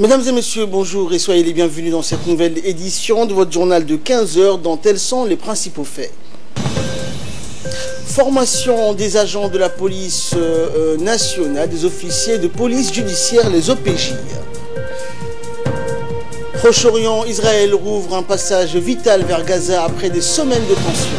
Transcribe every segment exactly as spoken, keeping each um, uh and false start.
Mesdames et messieurs, bonjour et soyez les bienvenus dans cette nouvelle édition de votre journal de quinze heures dont tels sont les principaux faits. Formation des agents de la police euh, nationale, des officiers de police judiciaire, les O P J. Proche-Orient, Israël rouvre un passage vital vers Gaza après des semaines de tension.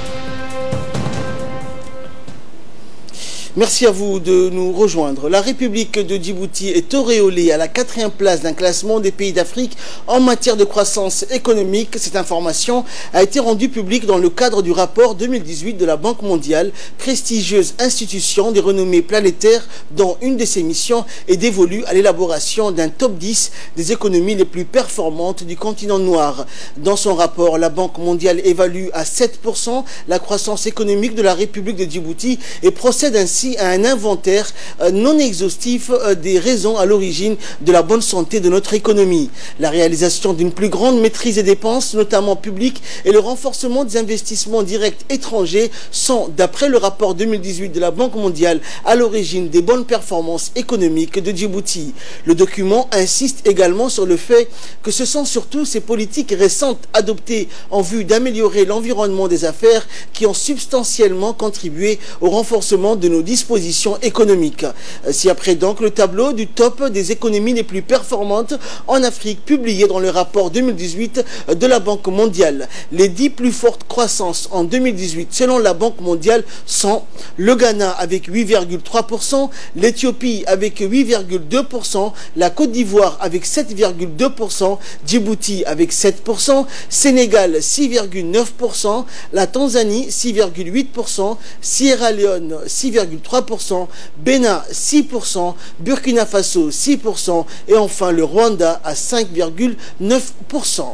Merci à vous de nous rejoindre. La République de Djibouti est auréolée à la quatrième place d'un classement des pays d'Afrique en matière de croissance économique. Cette information a été rendue publique dans le cadre du rapport deux mille dix-huit de la Banque mondiale, prestigieuse institution des renommées planétaires dont une de ses missions est dévolue à l'élaboration d'un top dix des économies les plus performantes du continent noir. Dans son rapport, la Banque mondiale évalue à sept pour cent la croissance économique de la République de Djibouti et procède ainsi à un inventaire non exhaustif des raisons à l'origine de la bonne santé de notre économie. La réalisation d'une plus grande maîtrise des dépenses, notamment publiques, et le renforcement des investissements directs étrangers sont, d'après le rapport deux mille dix-huit de la Banque mondiale, à l'origine des bonnes performances économiques de Djibouti. Le document insiste également sur le fait que ce sont surtout ces politiques récentes adoptées en vue d'améliorer l'environnement des affaires qui ont substantiellement contribué au renforcement de nos dispositions économiques. Si après donc le tableau du top des économies les plus performantes en Afrique publié dans le rapport deux mille dix-huit de la Banque mondiale. Les dix plus fortes croissances en deux mille dix-huit selon la Banque mondiale sont le Ghana avec huit virgule trois pour cent, l'Éthiopie avec huit virgule deux pour cent, la Côte d'Ivoire avec sept virgule deux pour cent, Djibouti avec sept pour cent, Sénégal six virgule neuf pour cent, la Tanzanie six virgule huit pour cent, Sierra Leone six virgule trois pour cent, Bénin six pour cent, Burkina Faso six pour cent et enfin le Rwanda à cinq virgule neuf pour cent.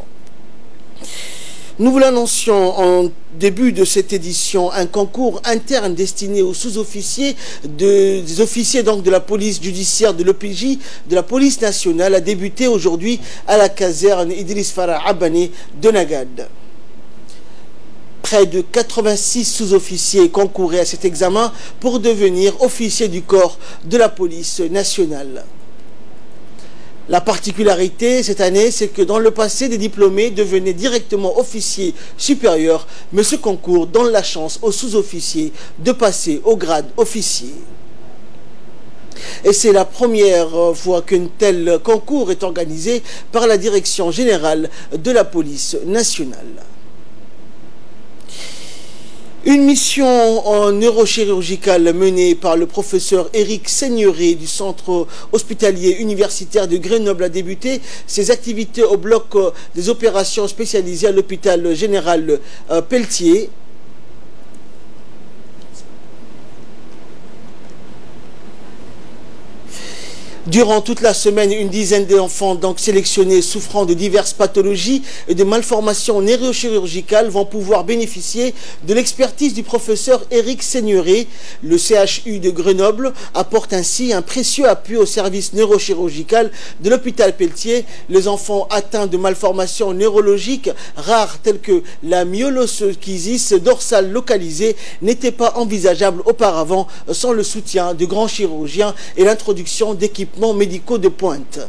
Nous vous l'annoncions en début de cette édition, un concours interne destiné aux sous-officiers, de, des officiers donc de la police judiciaire, de l'O P J, de la police nationale a débuté aujourd'hui à la caserne Idriss Farah Abane de Nagad. Près de quatre-vingt-six sous-officiers concouraient à cet examen pour devenir officiers du corps de la police nationale. La particularité cette année, c'est que dans le passé, des diplômés devenaient directement officiers supérieurs, mais ce concours donne la chance aux sous-officiers de passer au grade officier. Et c'est la première fois qu'un tel concours est organisé par la Direction générale de la police nationale. Une mission neurochirurgicale menée par le professeur Éric Seigneuré du centre hospitalier universitaire de Grenoble a débuté ses activités au bloc des opérations spécialisées à l'hôpital général Pelletier. Durant toute la semaine, une dizaine d'enfants donc sélectionnés souffrant de diverses pathologies et de malformations neurochirurgicales vont pouvoir bénéficier de l'expertise du professeur Éric Seigneuré. Le C H U de Grenoble apporte ainsi un précieux appui au service neurochirurgical de l'hôpital Pelletier. Les enfants atteints de malformations neurologiques rares telles que la myeloschisis dorsale localisée n'étaient pas envisageables auparavant sans le soutien de grands chirurgiens et l'introduction d'équipements médicaux de pointe.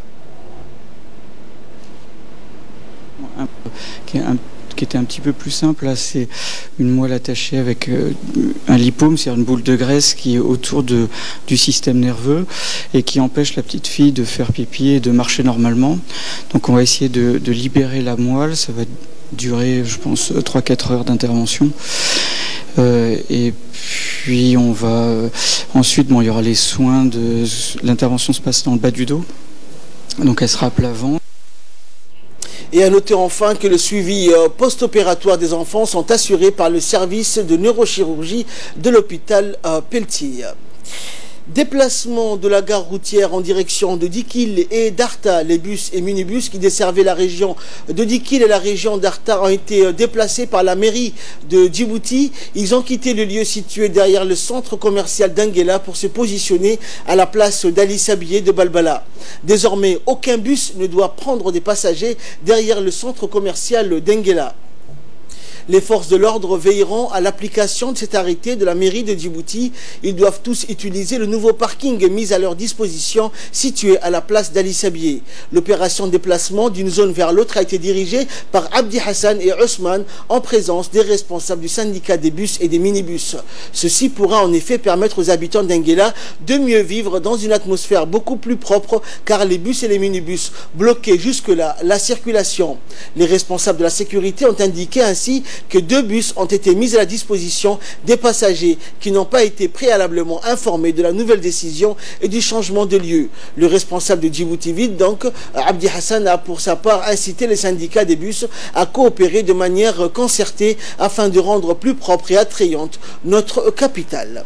Un, qui, est un, qui était un petit peu plus simple, là c'est une moelle attachée avec euh, un lipome, c'est-à-dire une boule de graisse qui est autour de, du système nerveux et qui empêche la petite fille de faire pipi et de marcher normalement. Donc on va essayer de, de libérer la moelle, ça va durer je pense trois à quatre heures d'intervention. Euh, et puis on va euh, ensuite bon il y aura les soins de l'intervention se passe dans le bas du dos, donc elle sera à plat ventre. Et à noter enfin que le suivi euh, post-opératoire des enfants sont assurés par le service de neurochirurgie de l'hôpital euh, Pelletier. Déplacement de la gare routière en direction de Dikil et d'Arta. Les bus et minibus qui desservaient la région de Dikil et la région d'Arta ont été déplacés par la mairie de Djibouti. Ils ont quitté le lieu situé derrière le centre commercial d'Anguela pour se positionner à la place d'Ali Sabié de Balbala. Désormais, aucun bus ne doit prendre des passagers derrière le centre commercial d'Anguela. Les forces de l'ordre veilleront à l'application de cet arrêté de la mairie de Djibouti. Ils doivent tous utiliser le nouveau parking mis à leur disposition situé à la place d'Ali Sabié. L'opération de déplacement d'une zone vers l'autre a été dirigée par Abdi Hassan et Ousmane en présence des responsables du syndicat des bus et des minibus. Ceci pourra en effet permettre aux habitants d'Enguela de mieux vivre dans une atmosphère beaucoup plus propre car les bus et les minibus bloquaient jusque-là la circulation. Les responsables de la sécurité ont indiqué ainsi que deux bus ont été mis à la disposition des passagers qui n'ont pas été préalablement informés de la nouvelle décision et du changement de lieu. Le responsable de Djibouti Ville, donc Abdi Hassan, a pour sa part incité les syndicats des bus à coopérer de manière concertée afin de rendre plus propre et attrayante notre capitale.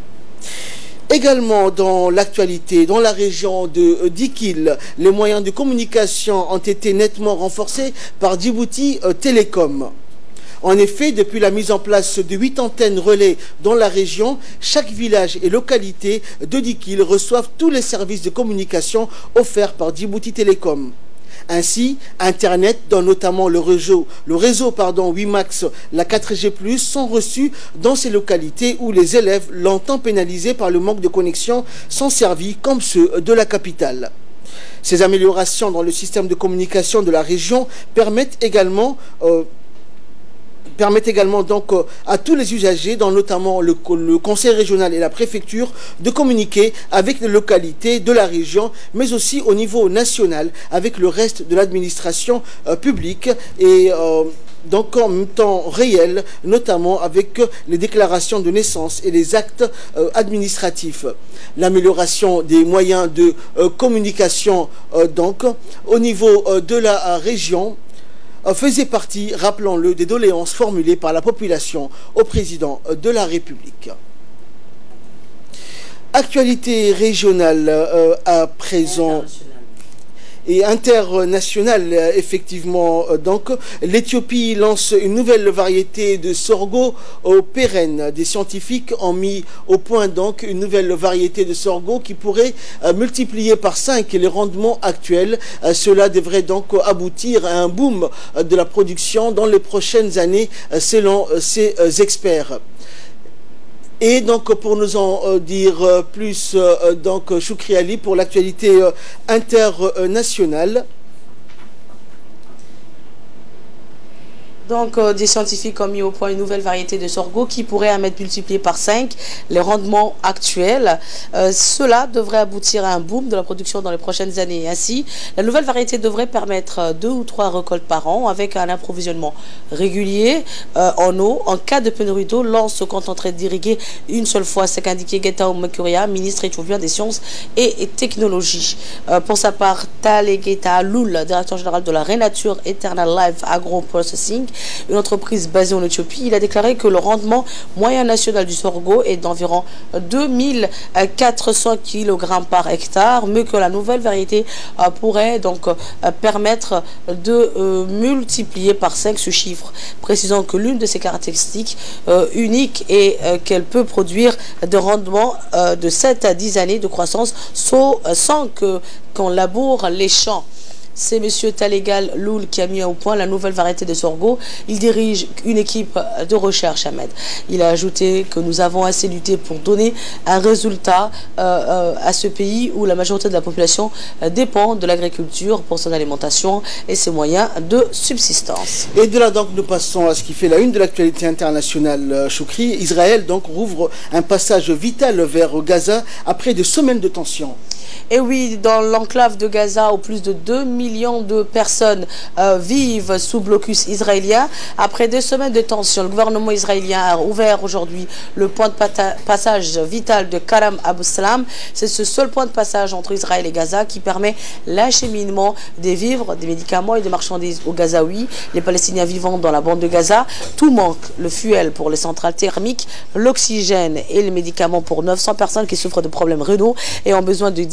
Également dans l'actualité, dans la région de Dikil, les moyens de communication ont été nettement renforcés par Djibouti Télécom. En effet, depuis la mise en place de huit antennes relais dans la région, chaque village et localité de Dikil reçoivent tous les services de communication offerts par Djibouti Télécom. Ainsi, Internet, dont notamment le réseau, le réseau pardon, WiMax, la quatre G plus, sont reçus dans ces localités où les élèves, longtemps pénalisés par le manque de connexion, sont servis comme ceux de la capitale. Ces améliorations dans le système de communication de la région permettent également... Euh, permettent également donc euh, à tous les usagers, dont notamment le, le conseil régional et la préfecture, de communiquer avec les localités de la région, mais aussi au niveau national avec le reste de l'administration euh, publique et euh, donc en même temps réel, notamment avec les déclarations de naissance et les actes euh, administratifs. L'amélioration des moyens de euh, communication euh, donc au niveau euh, de la euh, région faisait partie, rappelons-le, des doléances formulées par la population au président de la République. Actualité régionale euh, à présent et internationale, effectivement. Donc, l'Éthiopie lance une nouvelle variété de sorgho au pérenne. Des scientifiques ont mis au point donc une nouvelle variété de sorgho qui pourrait euh, multiplier par cinq les rendements actuels. Euh, cela devrait donc aboutir à un boom euh, de la production dans les prochaines années, euh, selon euh, ces euh, experts. Et donc, pour nous en euh, dire euh, plus, euh, donc, Choukri Ali, pour l'actualité euh, internationale. Donc, euh, des scientifiques ont mis au point une nouvelle variété de sorgho qui pourrait à mettre multiplié par cinq les rendements actuels. Euh, cela devrait aboutir à un boom de la production dans les prochaines années. Ainsi, la nouvelle variété devrait permettre deux ou trois récoltes par an avec un approvisionnement régulier euh, en eau. En cas de pénurie d'eau, l'on se contenterait d'irriguer une seule fois. C'est qu'indiqué Getachew Makuria, ministre éthiopien des sciences et, et technologies. Euh, pour sa part, Talegeta Loul, directeur général de la Renature Eternal Life Agro Processing, une entreprise basée en Éthiopie, il a déclaré que le rendement moyen national du sorgho est d'environ deux mille quatre cents kilogrammes par hectare, mais que la nouvelle variété euh, pourrait donc euh, permettre de euh, multiplier par cinq ce chiffre, précisant que l'une de ses caractéristiques euh, uniques est euh, qu'elle peut produire des rendements euh, de sept à dix années de croissance sans, sans que qu'on laboure les champs. C'est M. Talegal Loul qui a mis au point la nouvelle variété de sorgho. Il dirige une équipe de recherche, Ahmed. Il a ajouté que nous avons assez lutté pour donner un résultat euh, euh, à ce pays où la majorité de la population euh, dépend de l'agriculture pour son alimentation et ses moyens de subsistance. Et de là donc nous passons à ce qui fait la une de l'actualité internationale, Choukri. Israël donc rouvre un passage vital vers Gaza après des semaines de tension. Et oui, dans l'enclave de Gaza, où plus de deux millions de personnes euh, vivent sous blocus israélien, après deux semaines de tension, le gouvernement israélien a ouvert aujourd'hui le point de passage vital de Karam Abu Salam. C'est ce seul point de passage entre Israël et Gaza qui permet l'acheminement des vivres, des médicaments et des marchandises aux Gazaouis, les Palestiniens vivant dans la bande de Gaza. Tout manque, le fuel pour les centrales thermiques, l'oxygène et les médicaments pour neuf cents personnes qui souffrent de problèmes rénaux et ont besoin de diagnostic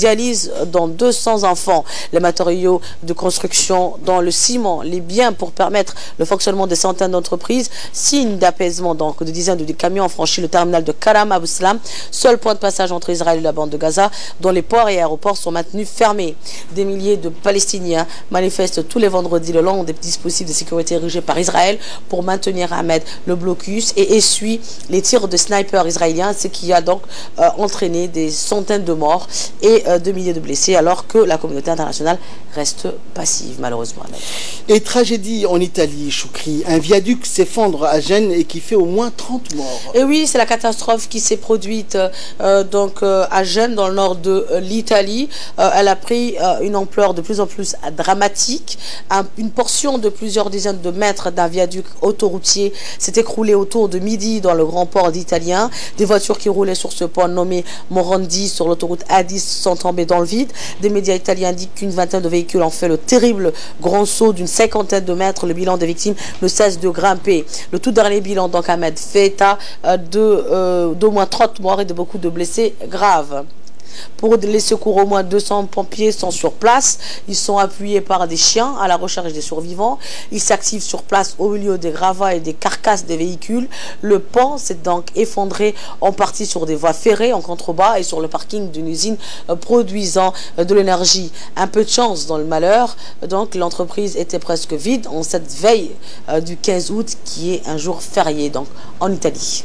spécialise dans deux cents enfants. Les matériaux de construction, dans le ciment, les biens pour permettre le fonctionnement des centaines d'entreprises, signe d'apaisement. Donc, de dizaines de camions ont franchi le terminal de Karam Abou Salam, seul point de passage entre Israël et la bande de Gaza, dont les ports et aéroports sont maintenus fermés. Des milliers de Palestiniens manifestent tous les vendredis le long des dispositifs de sécurité érigés par Israël pour maintenir Ahmed le blocus et essuie les tirs de snipers israéliens, ce qui a donc euh, entraîné des centaines de morts et euh, de milliers de blessés, alors que la communauté internationale reste passive, malheureusement. Et tragédie en Italie, Choukri. Un viaduc s'effondre à Gênes et qui fait au moins trente morts. Et oui, c'est la catastrophe qui s'est produite euh, donc euh, à Gênes, dans le nord de euh, l'Italie. Euh, elle a pris euh, une ampleur de plus en plus dramatique. Un, une portion de plusieurs dizaines de mètres d'un viaduc autoroutier s'est écroulée autour de midi dans le grand port d'Italien. Des voitures qui roulaient sur ce pont nommé Morandi sur l'autoroute A dix sont tombées dans le vide. Des médias italiens indiquent qu'une vingtaine de véhicules ont fait le terrible grand saut d'une cinquantaine de mètres. Le bilan des victimes ne cesse de grimper. Le tout dernier bilan, donc, Ahmed, fait état euh, de euh, d'au moins trente morts et de beaucoup de blessés graves. Pour les secours, au moins deux cents pompiers sont sur place. Ils sont appuyés par des chiens à la recherche des survivants. Ils s'activent sur place au milieu des gravats et des carcasses des véhicules. Le pont s'est donc effondré en partie sur des voies ferrées en contrebas et sur le parking d'une usine produisant de l'énergie. Un peu de chance dans le malheur. Donc l'entreprise était presque vide en cette veille du quinze août qui est un jour férié donc en Italie.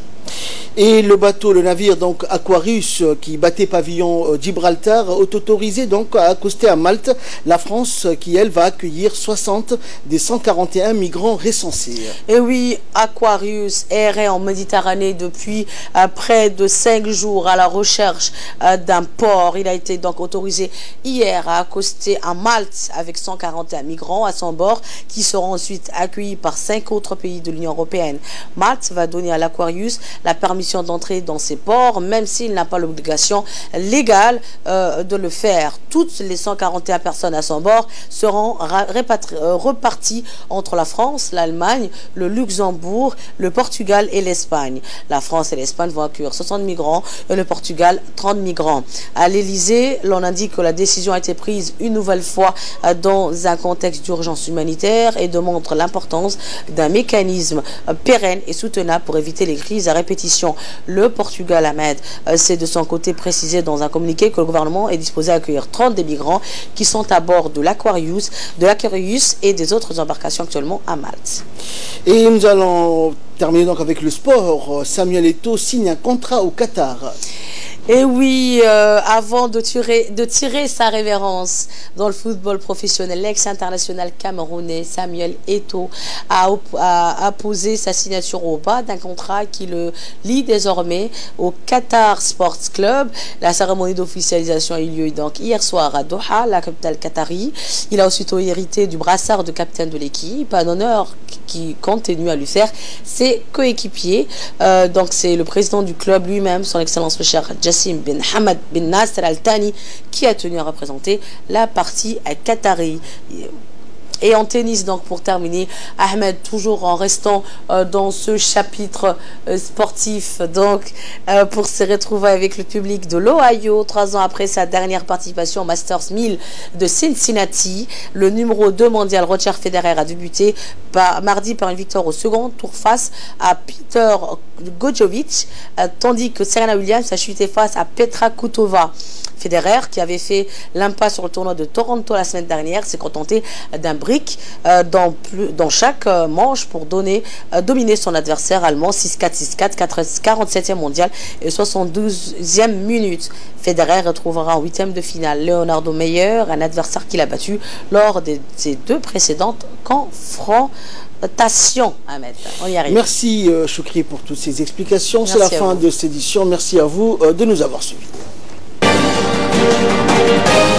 Et le bateau, le navire donc Aquarius qui battait pavillon euh, Gibraltar est autorisé donc à accoster à Malte. La France qui elle va accueillir soixante des cent quarante et un migrants recensés. Et oui, Aquarius errait en Méditerranée depuis euh, près de cinq jours à la recherche euh, d'un port. Il a été donc autorisé hier à accoster à Malte avec cent quarante et un migrants à son bord qui seront ensuite accueillis par cinq autres pays de l'Union européenne. Malte va donner à l'Aquarius la permission d'entrer dans ces ports, même s'il n'a pas l'obligation légale euh, de le faire. Toutes les cent quarante et un personnes à son bord seront euh, reparties entre la France, l'Allemagne, le Luxembourg, le Portugal et l'Espagne. La France et l'Espagne vont accueillir soixante migrants et le Portugal trente migrants. À l'Elysée, l'on indique que la décision a été prise une nouvelle fois euh, dans un contexte d'urgence humanitaire et démontre l'importance d'un mécanisme euh, pérenne et soutenable pour éviter les crises à répétition. Le Portugal, Ahmed, c'est de son côté précisé dans un communiqué que le gouvernement est disposé à accueillir trente des migrants qui sont à bord de l'Aquarius, de l'Aquarius et des autres embarcations actuellement à Malte. Et nous allons terminer donc avec le sport. Samuel Eto'o signe un contrat au Qatar. Et oui, euh, avant de tirer, de tirer sa révérence dans le football professionnel, l'ex-international camerounais Samuel Eto'o a, a, a posé sa signature au bas d'un contrat qui le lie désormais au Qatar Sports Club. La cérémonie d'officialisation a eu lieu donc hier soir à Doha, la capitale qatari. Il a aussitôt hérité du brassard de capitaine de l'équipe, un honneur qui continue à lui faire ses coéquipiers. Euh, donc c'est le président du club lui-même, son excellence le cher Jassim bin Hamad bin Nasser Al Thani, qui a tenu à représenter la partie qatari. Et en tennis, donc, pour terminer, Ahmed, toujours en restant euh, dans ce chapitre euh, sportif, donc, euh, pour se retrouver avec le public de l'Ohio, trois ans après sa dernière participation au Masters mille de Cincinnati, le numéro deux mondial Roger Federer a débuté par, mardi par une victoire au second tour face à Peter Gojovic, euh, tandis que Serena Williams a chuté face à Petra Kvitova. Federer, qui avait fait l'impasse sur le tournoi de Toronto la semaine dernière, s'est contenté d'un break euh, dans, plus, dans chaque euh, manche pour donner, euh, dominer son adversaire allemand six quatre, six quatre, quarante-septième mondial et soixante-douzième minute. Federer retrouvera en huitième de finale Leonardo Meyer, un adversaire qu'il a battu lors de ses deux précédentes confrontations. Ahmed, on y arrive. Merci euh, Choukri pour toutes ces explications. C'est la fin vous. de cette édition. Merci à vous euh, de nous avoir suivis. Thank you.